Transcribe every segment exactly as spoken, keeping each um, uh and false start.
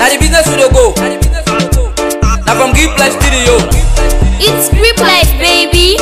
the business we dey go. Now from Give Life Studio. It's Grip Life, baby.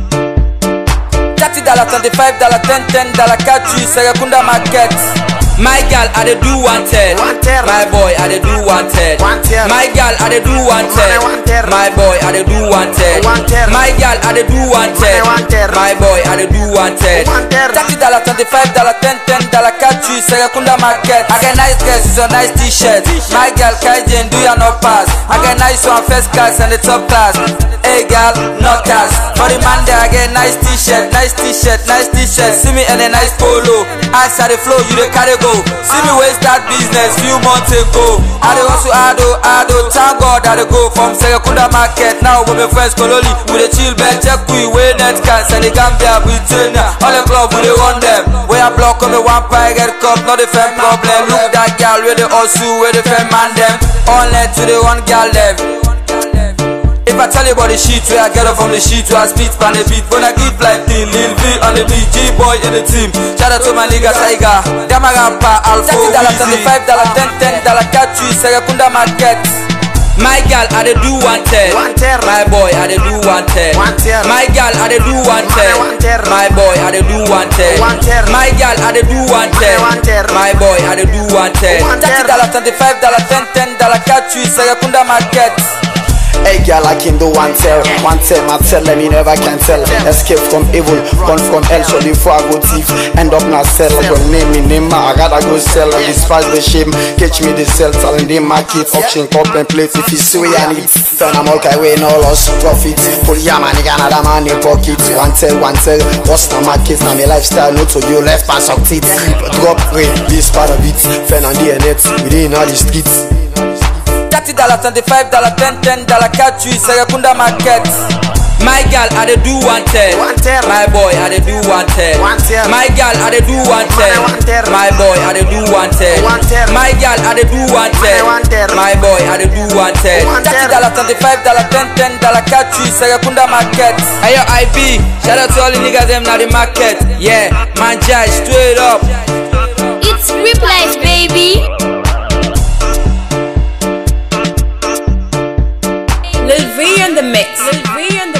thirty dollars, twenty-five dollars, ten, ten dollars, catch you, Serekunda market. My gal, I dey do Wanterr. My boy, I dey do Wanterr. My gal, I dey do Wanterr. My boy, I dey do Wanterr. My gal, I dey do Wanterr. My boy, I dey do Wanterr. thirty dollars, twenty-five dollars, ten, ten dollars, catch you, Serekunda market. I get nice girls with a nice t-shirt. My gal, Kaijin, do ya not pass? I get nice one first class and the top class. Hey gal, not cash. For the man there, I get nice t-shirt, nice t-shirt, nice t-shirt. See me in a nice polo. Ice at the flow, you the carry go. See me waste that business few months ago. I dey hustle, I do, I do. Thank God I dey go from Serekunda market. Now with my friends Kololi, we dey chill bed, check we way net cans and the Gambia, Britannia. All the club we dey run them. Where I block on the one pie get cup, not the fair problem. Look that gal where they hustle, where the fair man them. On let to the one gal left. If I tell you about the shit where I get up from the shit where I spit on the beat, when I give like the Lil V on the beat, G-boy in the team. Shout out to my nigga Tiger, Gamma Rampa, Alpha, thirty dollars, twenty-five dollars, ten, ten dollars, catch you, Serekunda market. My gal, I dey do Wanterr. My boy, I dey do Wanterr. My gal, I dey do Wanterr. My boy, I dey do Wanterr. My gal, I dey do Wanterr. My boy, I dey do Wanterr. thirty dollars, twenty-five dollars, ten, ten dollars, catch you, Serekunda market. Hey girl, I can do Wanterr, Wanterr, my tell them you never can tell. Escape from evil, run from hell, so before I go thief, end up not sell. When name me name, I gotta go sell. Despise the shame, catch me the sell, selling the market, auction, cup and plate. If you see what I need, turn them all way, no loss, profit. Pull ya man, another man in pocket. Wanterr, Wanterr, what's the market? Now my lifestyle, no to you, left pass of teeth. Drop rate, this part of it, fan on the net, within all the streets. thirty dollars, twenty-five dollars, ten, ten dollars, catch you, Serekunda market. My gal, I dey do Wanterr. My boy, I dey do Wanterr. My gal, I dey do Wanterr. My boy, I dey do Wanterr. My gal, I dey do Wanterr. My boy, I dey do Wanterr. thirty dollars, twenty-five dollars, ten, ten dollars, catch you, Serekunda market. Hey yo, I B, shout out to all the niggas them na the market. Yeah, man, judge, straight up. It's Grip Life, baby. Lil V in the mix. Lil V in